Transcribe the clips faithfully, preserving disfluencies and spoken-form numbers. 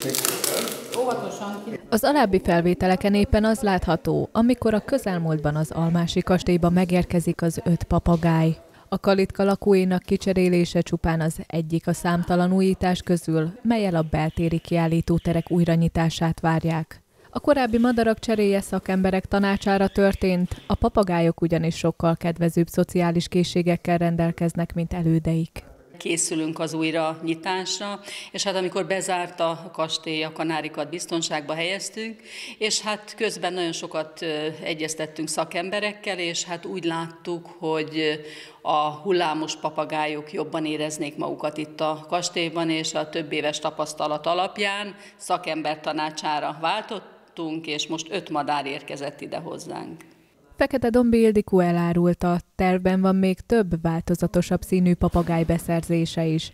Az alábbi felvételeken éppen az látható, amikor a közelmúltban az Almási kastélyba megérkezik az öt papagáj. A kalitka lakóinak kicserélése csupán az egyik a számtalan újítás közül, mellyel a beltéri kiállítóterek újranyitását várják. A korábbi madarak cseréje szakemberek tanácsára történt, a papagájok ugyanis sokkal kedvezőbb szociális készségekkel rendelkeznek, mint elődeik. Készülünk az újra nyitásra, és hát amikor bezárt a kastély, a kanárikat biztonságba helyeztünk, és hát közben nagyon sokat egyeztettünk szakemberekkel, és hát úgy láttuk, hogy a hullámos papagájok jobban éreznék magukat itt a kastélyban, és a több éves tapasztalat alapján szakember tanácsára váltottunk, és most öt madár érkezett ide hozzánk. Fekete-Dombi Ildikó elárulta, tervben van még több változatosabb színű papagáj beszerzése is.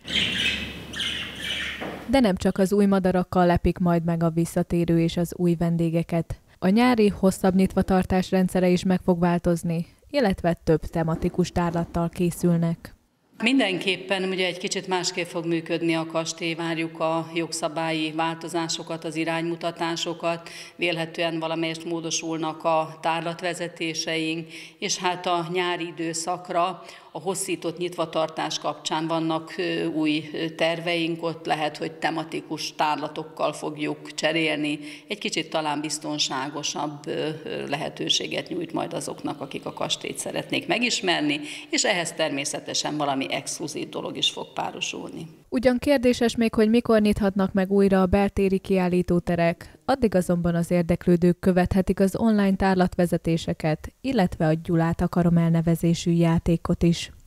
De nem csak az új madarakkal lepik majd meg a visszatérő és az új vendégeket. A nyári, hosszabb nyitvatartás rendszere is meg fog változni, illetve több tematikus tárlattal készülnek. Mindenképpen ugye egy kicsit másképp fog működni a kastély, várjuk a jogszabályi változásokat, az iránymutatásokat, vélhetően valamelyest módosulnak a tárlatvezetéseink, és hát a nyári időszakra a hosszított nyitvatartás kapcsán vannak új terveink, ott lehet, hogy tematikus tárlatokkal fogjuk cserélni, egy kicsit talán biztonságosabb lehetőséget nyújt majd azoknak, akik a kastélyt szeretnék megismerni, és ehhez természetesen valami exkluzív dolog is fog párosulni. Ugyan kérdéses még, hogy mikor nyithatnak meg újra a beltéri kiállítóterek, addig azonban az érdeklődők követhetik az online tárlatvezetéseket, illetve a Gyulát akarom elnevezésű játékot is.